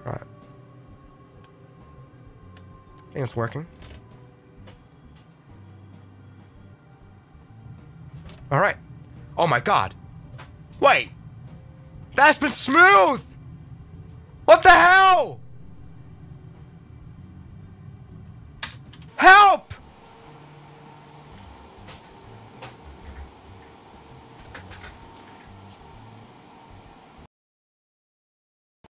Alright. I think it's working. Alright. Oh my god. Wait! That's been smooth!